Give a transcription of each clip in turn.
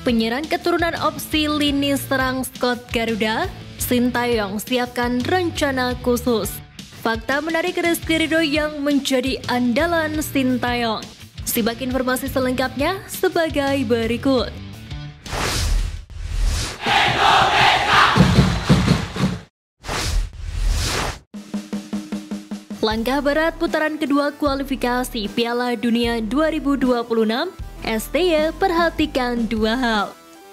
Penyerang keturunan opsi lini serang skuad Garuda, Sintayong siapkan rencana khusus. Fakta menarik Rizky Ridho yang menjadi andalan Sintayong. Simak informasi selengkapnya sebagai berikut. Langkah berat putaran kedua kualifikasi Piala Dunia 2026, STY perhatikan dua hal.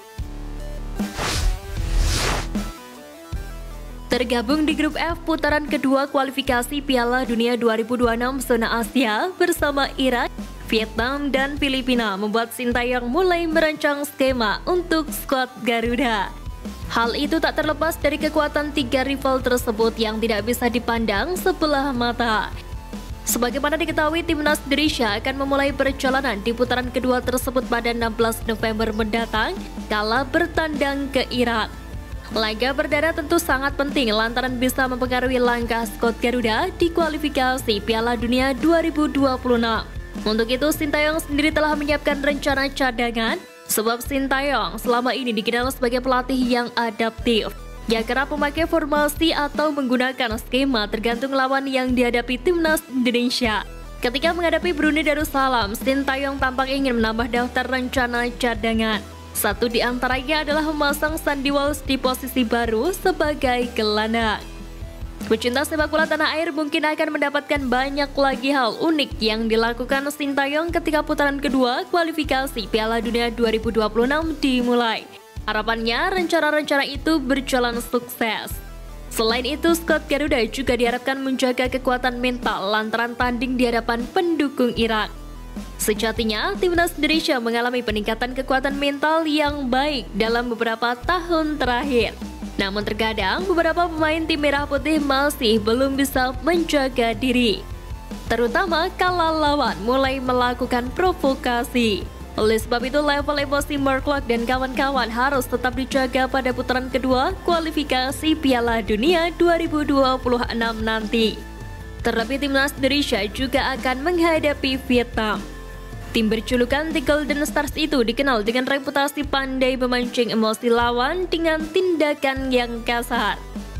Tergabung di grup F putaran kedua kualifikasi Piala Dunia 2026 zona Asia bersama Irak, Vietnam, dan Filipina membuat Sintayong mulai merancang skema untuk skuad Garuda. Hal itu tak terlepas dari kekuatan tiga rival tersebut yang tidak bisa dipandang sebelah mata. Sebagaimana diketahui, Timnas Indonesia akan memulai perjalanan di putaran kedua tersebut pada 16 November mendatang kala bertandang ke Irak. Laga perdana tentu sangat penting lantaran bisa mempengaruhi langkah skuad Garuda di kualifikasi Piala Dunia 2026. Untuk itu, Sintayong sendiri telah menyiapkan rencana cadangan, sebab Sintayong selama ini dikenal sebagai pelatih yang adaptif. Ia kerap memakai formasi atau menggunakan skema tergantung lawan yang dihadapi Timnas Indonesia. Ketika menghadapi Brunei Darussalam, Sintayong tampak ingin menambah daftar rencana cadangan. Satu di antaranya adalah memasang Sandy Walsh di posisi baru sebagai gelandang. Pecinta sepak bola tanah air mungkin akan mendapatkan banyak lagi hal unik yang dilakukan Sintayong ketika putaran kedua kualifikasi Piala Dunia 2026 dimulai. Harapannya rencana-rencana itu berjalan sukses. Selain itu, skuad Garuda juga diharapkan menjaga kekuatan mental lantaran tanding di hadapan pendukung Irak. Sejatinya, Timnas Indonesia mengalami peningkatan kekuatan mental yang baik dalam beberapa tahun terakhir. Namun terkadang beberapa pemain tim merah putih masih belum bisa menjaga diri, terutama kala lawan mulai melakukan provokasi. Oleh sebab itu, level emosi Mark Klok dan kawan-kawan harus tetap dijaga pada putaran kedua kualifikasi Piala Dunia 2026 nanti. Terlebih Timnas Indonesia juga akan menghadapi Vietnam. Tim berjulukan The Golden Stars itu dikenal dengan reputasi pandai memancing emosi lawan dengan tindakan yang kasar.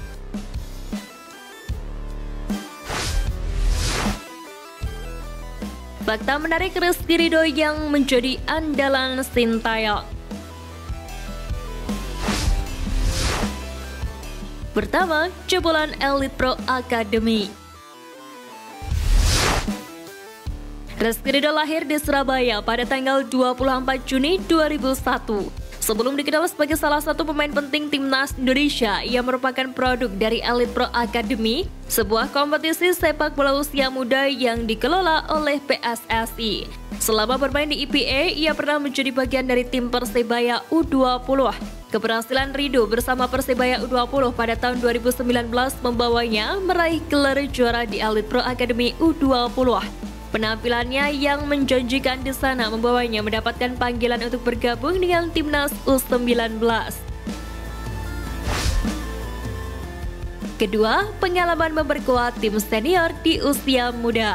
Fakta menarik Rizky Ridho yang menjadi andalan Sintayong. Pertama, jebolan Elite Pro Academy. Rizky Ridho lahir di Surabaya pada tanggal 24 Juni 2001. Sebelum dikenal sebagai salah satu pemain penting Timnas Indonesia, ia merupakan produk dari Elite Pro Academy, sebuah kompetisi sepak bola usia muda yang dikelola oleh PSSI. Selama bermain di IPA, ia pernah menjadi bagian dari tim Persebaya U20. Keberhasilan Ridho bersama Persebaya U20 pada tahun 2019 membawanya meraih gelar juara di Elite Pro Academy U20. Penampilannya yang menjanjikan di sana membawanya mendapatkan panggilan untuk bergabung dengan Timnas U19. Kedua, pengalaman memperkuat tim senior di usia muda.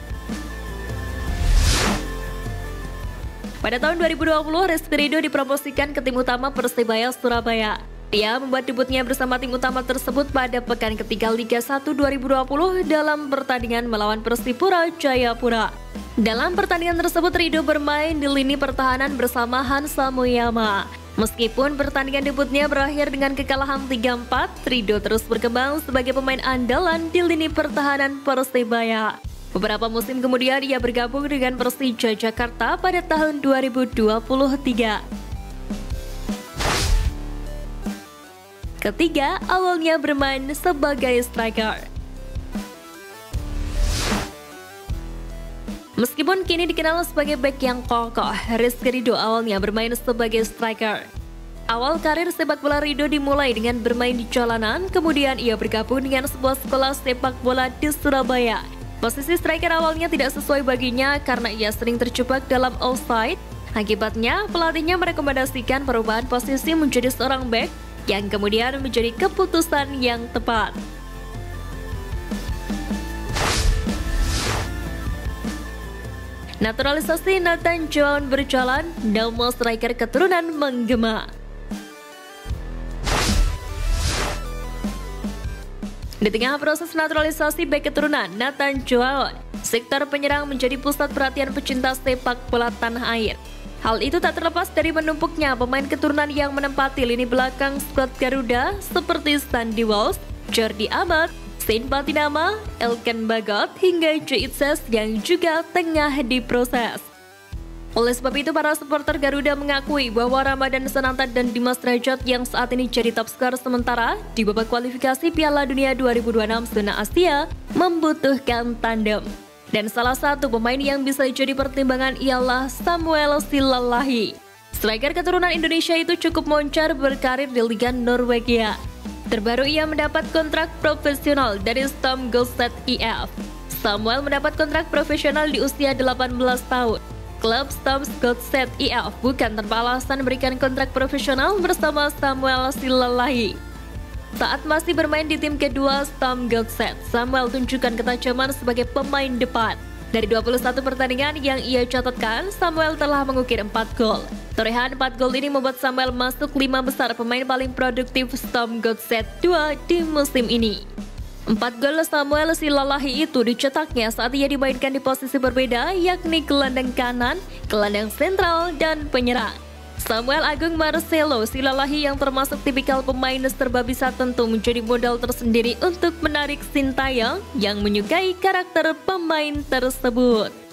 Pada tahun 2020, Rizky Ridho dipromosikan ke tim utama Persebaya Surabaya. Dia membuat debutnya bersama tim utama tersebut pada pekan ketiga Liga 1 2020 dalam pertandingan melawan Persipura Jayapura. Dalam pertandingan tersebut, Ridho bermain di lini pertahanan bersama Hansa Muyama. Meskipun pertandingan debutnya berakhir dengan kekalahan 3-4, Ridho terus berkembang sebagai pemain andalan di lini pertahanan Persebaya. Beberapa musim kemudian ia bergabung dengan Persija Jakarta pada tahun 2023. Ketiga, awalnya bermain sebagai striker. Meskipun kini dikenal sebagai bek yang kokoh, Rizky Ridho awalnya bermain sebagai striker. Awal karir sepak bola Ridho dimulai dengan bermain di jalanan, kemudian ia bergabung dengan sebuah sekolah sepak bola di Surabaya. Posisi striker awalnya tidak sesuai baginya karena ia sering terjebak dalam offside. Akibatnya, pelatihnya merekomendasikan perubahan posisi menjadi seorang bek, yang kemudian menjadi keputusan yang tepat. Naturalisasi Nathan Joao berjalan, nama striker keturunan menggema. Di tengah proses naturalisasi bek keturunan Nathan Joao, sektor penyerang menjadi pusat perhatian pecinta sepak bola tanah air. Hal itu tak terlepas dari menumpuknya pemain keturunan yang menempati lini belakang skuad Garuda seperti Sandy Walsh, Jordi Amat, Saint Patinama, Elkan Bagot, hingga Joitses yang juga tengah diproses. Oleh sebab itu, para supporter Garuda mengakui bahwa Ramadan Sananta dan Dimas Derajat yang saat ini jadi top skor sementara di babak kualifikasi Piala Dunia 2026 zona Asia membutuhkan tandem. Dan salah satu pemain yang bisa jadi pertimbangan ialah Samuel Silalahi. Striker keturunan Indonesia itu cukup moncar berkarir di Liga Norwegia. Terbaru ia mendapat kontrak profesional dari Stam Godset IF. Samuel mendapat kontrak profesional di usia 18 tahun. Klub Stam Godset IF bukan tanpa alasan memberikan kontrak profesional bersama Samuel Silalahi. Saat masih bermain di tim kedua Stam Godset, Samuel tunjukkan ketajaman sebagai pemain depan. Dari 21 pertandingan yang ia catatkan, Samuel telah mengukir 4 gol. Torehan 4 gol ini membuat Samuel masuk 5 besar pemain paling produktif Stam Godset 2 di musim ini. 4 gol Samuel Silalahi itu dicetaknya saat ia dimainkan di posisi berbeda, yakni gelandang kanan, gelandang sentral, dan penyerang. Samuel Agung Marcelo Silalahi yang termasuk tipikal pemain serba bisa tentu menjadi modal tersendiri untuk menarik sintayong yang menyukai karakter pemain tersebut.